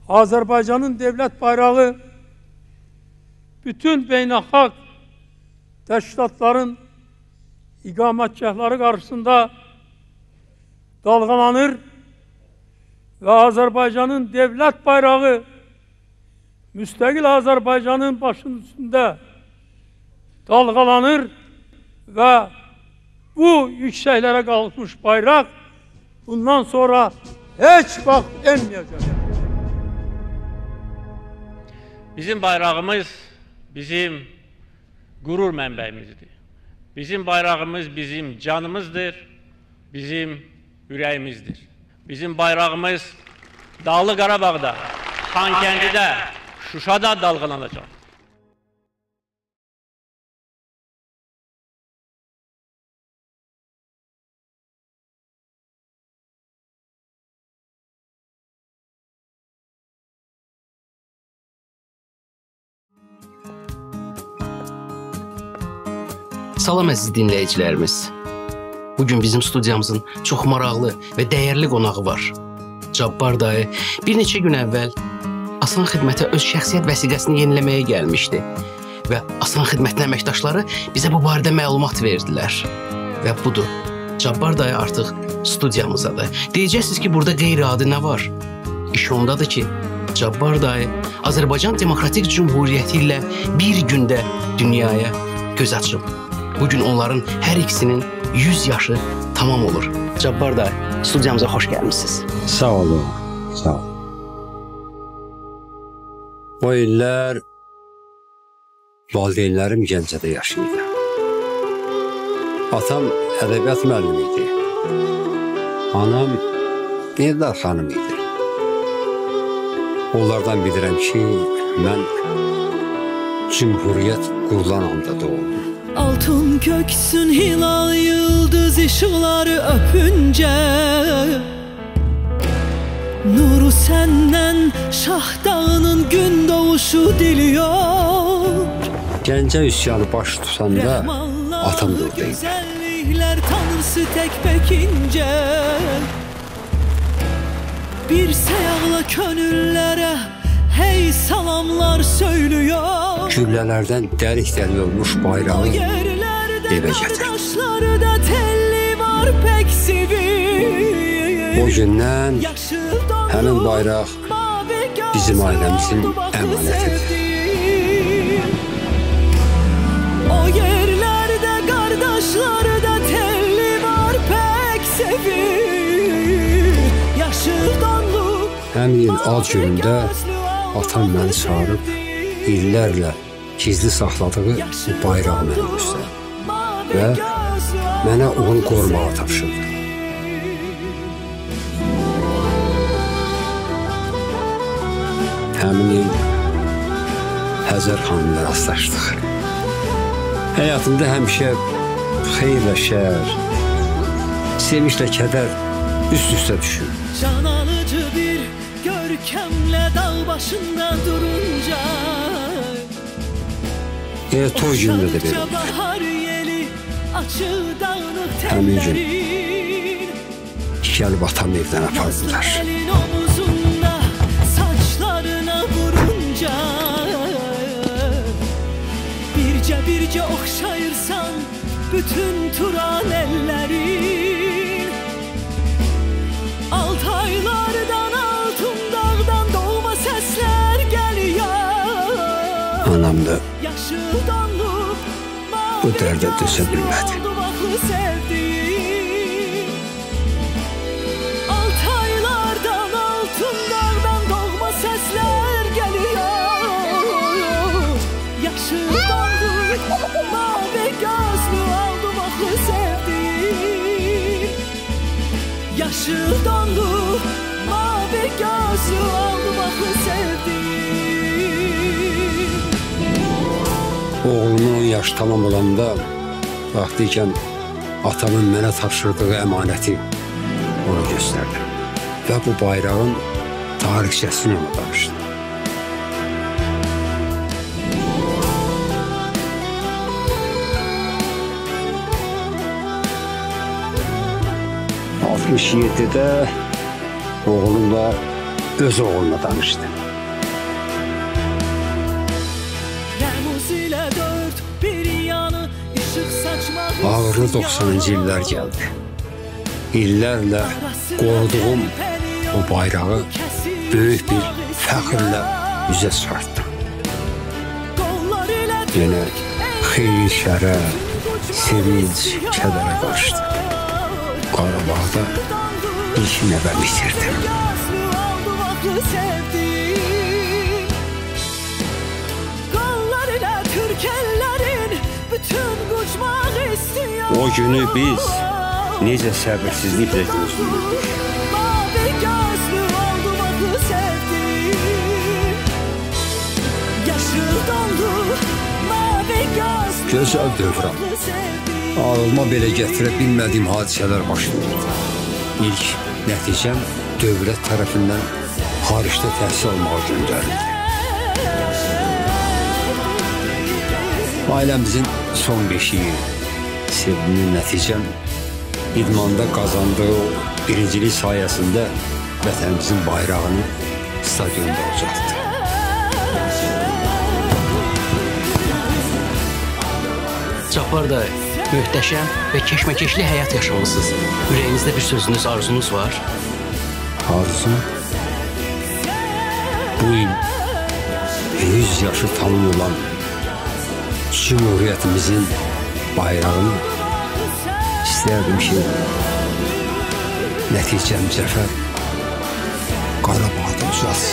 Azərbaycanın devlet bayrağı bütün beynəlxalq təşkilatların iqamətgahları qarşısında dalgalanır ve Azerbaycan'ın devlet bayrağı müstakil Azerbaycan'ın başının üstünde dalgalanır ve bu yükseklere kalkmış bayrak bundan sonra hiç vaxt enmeyecek. Bizim bayrağımız bizim gurur mənbəyimizdir. Bizim bayrağımız bizim canımızdır, bizim yüreğimizdir. Bizim bayrağımız Dağlı Qarabağda, Xankəndidə, Şuşada dalgalanacaq. Salam əziz dinləyicilərimiz. Bugün bizim studiyamızın çox maraqlı və dəyərli qonağı var. Cabbar dayı bir neçə gün əvvəl Asan Xidmətə öz şəxsiyyət vəsiqəsini yeniləməyə gəlmişdi və Asan Xidmətin əməkdaşları bizə bu barədə məlumat verdilər. Və budur, Cabbar dayı artıq studiyamızdadır. Deyəcəksiniz ki, burada qeyri-adi nə var? İş ondadır ki, Cabbar dayı Azərbaycan Demokratik Cumhuriyyəti ilə bir gündə dünyaya göz açıb. Bugün onların hər ikisinin 100 yaşı tamam olur. Cabbar dayı, studiyamıza xoş gəlmişsiniz. Sağ olun, sağ olun. O illər valideynlərim Gəncədə yaşayırdı. Atam ədəbiyyat müəllimi idi. Anam Eldar xanım idi. Onlardan bilirəm ki, mən Cumhuriyyət qurulan anda doğdum. Altın köksün hilal yıldız ışıkları öpünce Nuru senden Şah Dağı'nın gün doğuşu diliyor. Gəncə üsyanı baş tutanda atam da oradaydı. Güzellikler tanrısı tek pekince Bir seyağla könüllere hey salamlar söylüyor. Güllələrdən dəlik-dəlik olmuş bayrağı evə gətirdim. O gündən həmin bayraq bizim ailəmizin əmanətidir. O yerlərdə qardaşları da telli var pek sevir. Yaşıl donlu Həmin il ad günündə atam məni çağırıb illərlə gizli saxladığı bu bayrağı mənə göstərdi və mənə onu qorumağa tapşırdı. Həmin il Həzər xanımla rastlaşdıq. Həyatımda həmişə xeyir və şər, sevinçlə kədər üst-üstə düşür. Can alıcı bir görkemle dağ başında durunca Toy günündə də belə oldu. Həmin gün gəlib atamı evdən apardılar. Saçlarına vurunca birce okşayırsan bütün turan ellerin Altaylardan altın dağdan doğma sesler geliyor. Anam da bu dərdə dözə bilmədi. Altaylardan altın dağdan doğma sesler geliyor. Yaşıl donlu mavi gözlü aldım aklı sevdiğim. Yaşıl donlu mavi gözlü aldım aklı sevdiğim. Oğlumun 10 yaş tamam olanda vaxtıyken atamın mənə tapşırdığı əmanəti ona göstərdim və bu bayrağın tarixçəsini ona danışdım. ...67'de oğlumla öz oğluna danışdı. Ağırlı 90-cı illər gəldi. İllərlə qoruduğum o bayrağı böyük bir fəxrlə üzə çıxartdım. Yenə xeyir, şərə, sevinç, kədərə qarışdı. Qarabağda ilk nəvə bitirdim. O günü biz necə səbirsizliklə gözləyirdik. Gözəl dövrəm. Ağlıma belə gətirə bilmədiyim hadisələr baş verdi. İlk nəticəm dövlət tərəfindən xaricdə təhsil almağa göndərildi. Ailəmizin son beşiyi, sevimli nəticəm idmanda qazandığı birincilik sayəsində vətənimizin bayrağını stadionda ucaltdı. Cabbar dayı, möhtəşəm və keşməkeşli həyat yaşamısınız. Ürəyinizdə bir sözünüz, arzunuz var? Arzum? Bu il 100 yaşı tamam olan Cumhuriyyətimizin bayrağını istərdim ki, nəticəm zəfər Qarabağda uzatsın.